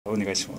お願いします。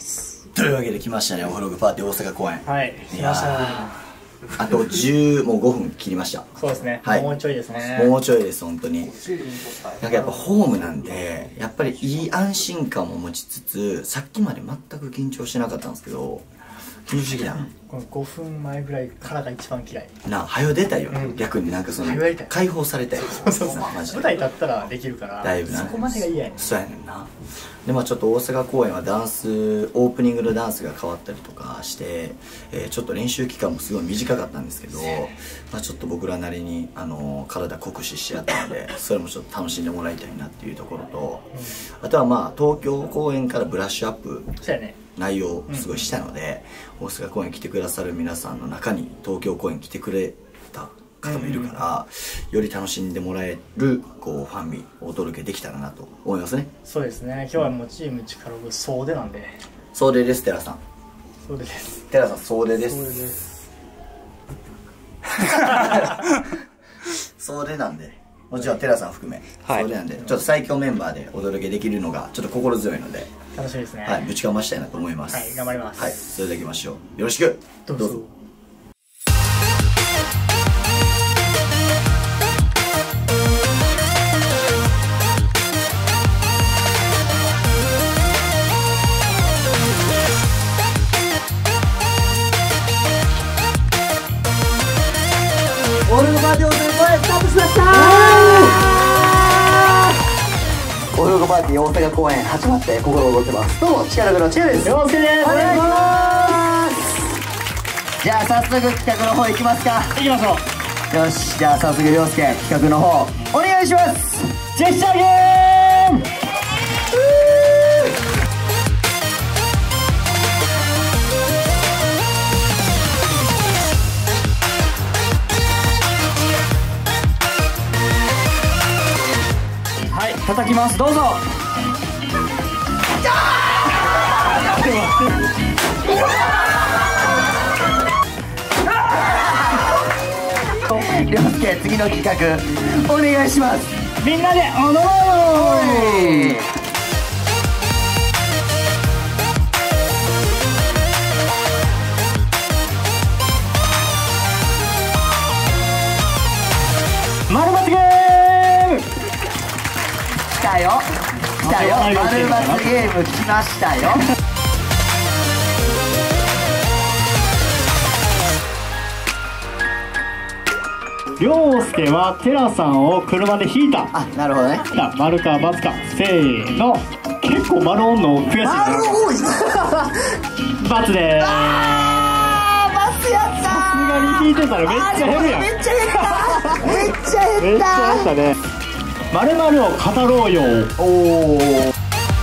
というわけで来ましたね、オフログパーティー大阪公演。 はい、来ましたね。 あと10もう5分切りました。 そうですね、 はい、 もうちょいですね。 もうちょいです、本当に。なんかやっぱホームなんで、やっぱりいい安心感も持ちつつ、さっきまで全く緊張してなかったんですけど、緊張してきたの。 この5分前ぐらいからが一番嫌い。 早よ出たいよね、逆になんかその解放されたい。 舞台立ったらできるからだいぶな、 そこまでが嫌やねん。 そうやねんな。でちょっと大阪公演はダンス、オープニングのダンスが変わったりとかして、ちょっと練習期間もすごい短かったんですけど、ちょっと僕らなりに体酷使してやったので、それもちょっと楽しんでもらいたいなっていうところと、あとは東京公演からブラッシュアップ内容をすごいしたので、大阪公演来てくださる皆さんの中に東京公演来てくれた方もいるから、より楽しんでもらえるファンにお届けできたらなと思いますね。 そうですね、今日はもうチーム力部総出なんで。 総出です、寺さん。 総出です。 寺さん総出です。 総出です。 総出なんで、もちろん寺さん含め総出なんで、ちょっと最強メンバーでお届けできるのがちょっと心強いので、 楽しみですね。 はい、ぶちかましたいなと思います。 はい、頑張ります。 はい、それではいきましょう。よろしくどうぞ。 オフログパーティー大阪公演スタートしました。オフログパーティー大阪公演始まって心動いてます。どうも力部のチェアです。 陽介です。 お願いします。じゃあ早速企画の方行きますか。 行きましょう。 よし、じゃあ早速陽介企画の方お願いします。 ジェスチャーゲーム。叩きます、どうぞ。 涼介、次の企画お願いします。 みんなで踊ろう。丸抜ゲーム。 来たよ、来たよ、丸抜ゲーム来ましたよ。 涼介はテラさんを車で引いた。 あ、なるほどね。 丸か×か、せーの。結構丸おんの悔しいな。 丸多い。 ×でーす。 ×やったー。 さすがに引いてたらめっちゃ減るやん。 めっちゃ減った。めっちゃ減った。 めっちゃ減ったね。〇〇を語ろうよ。 おお。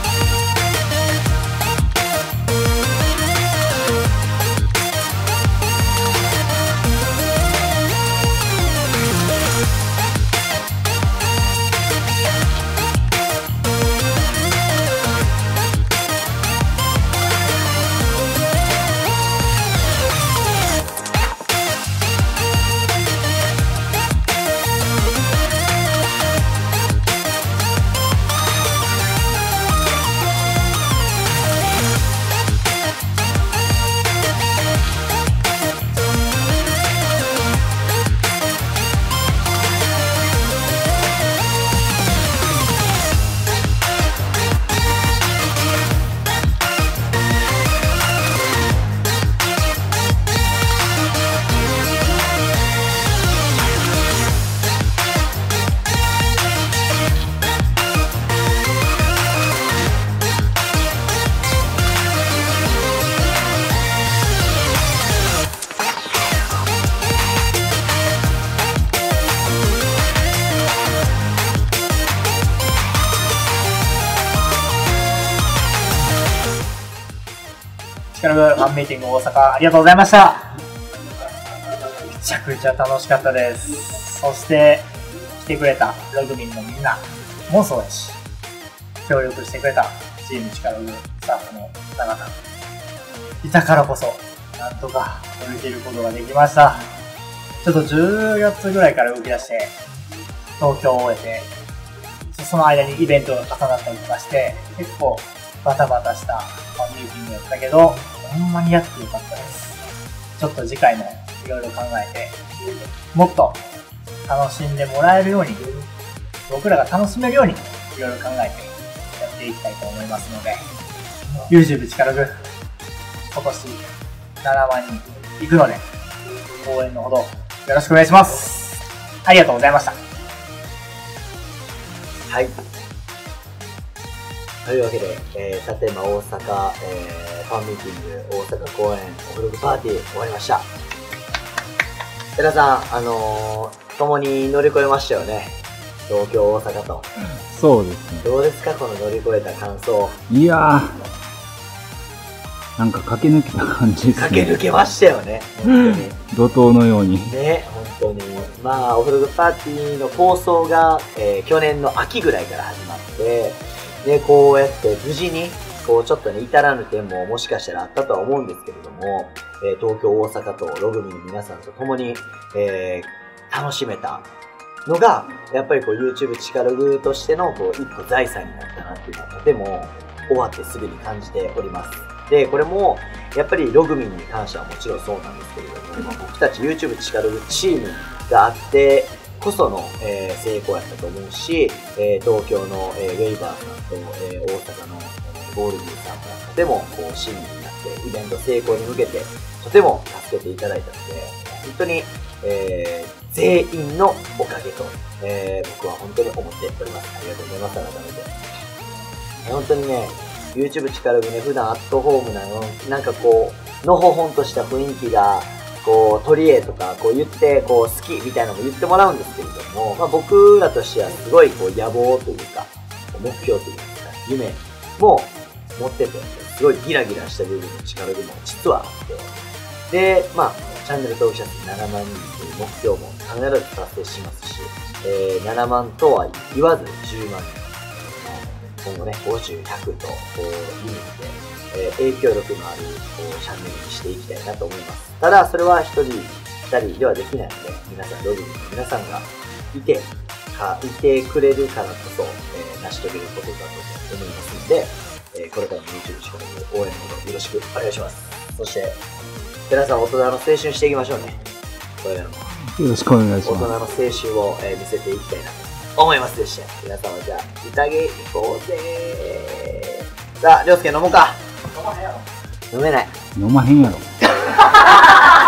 力部ファンミーティング大阪ありがとうございました。めちゃくちゃ楽しかったです。そして来てくれたログミンのみんなもそうだし、協力してくれたチーム力部スタッフの方々いたからこそなんとか乗り切ることができました。ちょっと10月ぐらいから動き出して東京を終えて、その間にイベントが重なったりとかして、結構バタバタしたァンミーティングやったけど、ほんまにやってよかったです。ちょっと次回もいろいろ考えて、もっと楽しんでもらえるように、僕らが楽しめるようにいろいろ考えてやっていきたいと思いますので、YouTube 力グ今年7万人行くので、応援のほどよろしくお願いします。ありがとうございました。 はい。というわけで、立山大阪、ファンミーティング大阪公演オフログパーティー終わりました。寺さん、共に乗り越えましたよね。東京、大阪と。 そうですね。 どうですか、この乗り越えた感想。 いやー、なんか駆け抜けた感じですね。 駆け抜けましたよね。本当に。 怒涛のように。 ね、本当に。まあ、オフログパーティーの構想が、去年の秋ぐらいから始まって、で、こうやって無事に、こうちょっとね、至らぬ点ももしかしたらあったとは思うんですけれども、東京、大阪とログミの皆さんと共に、楽しめたのが、やっぱりこう YouTube チカログとしてのこう一個財産になったなっていうのはとても終わってすぐに感じております。で、これもやっぱりログミンに関してはもちろんそうなんですけれども、僕たち YouTube チカログチームがあってこその、成功やったと思うし、東京の、ウェイバーさんと、大阪の、ゴールディさんがとてもこう親身になってイベント成功に向けてとても助けていただいたので、本当に、全員のおかげと、僕は本当に思っております。ありがとうございます。改めて。本当にね、YouTube チカログね、普段アットホームなの、なんかこう、のほほんとした雰囲気が、こう、取り柄とか、こう言って、こう、好きみたいなのも言ってもらうんですけれども、まあ僕らとしてはすごい、こう、野望というか、目標というか、夢も持ってて、すごいギラギラした部分の力でも実はあって、で、まあ、チャンネル登録者数7万人という目標も必ず達成しますし、7万とは言わず10万人。今後ね、50、100と、こう、リミットで、影響力のある、こう、チャンネルにしていきたいなと思います。ただ、それは1人、2人ではできないので、皆さん、ログミの皆さんがいてくれるからこそ、成し遂げることだと思いますので、これからも YouTube チカログ応援のほどよろしくお願いします。そして、寺さん、大人の青春していきましょうね。これからも。 よろしくお願いし大人のます。 青春を、見せていきたいなと思いますでして、皆さんはじゃあ、宴行こうぜー。さあ、りょうすけ飲もうか。飲めない。 飲まへんやろ。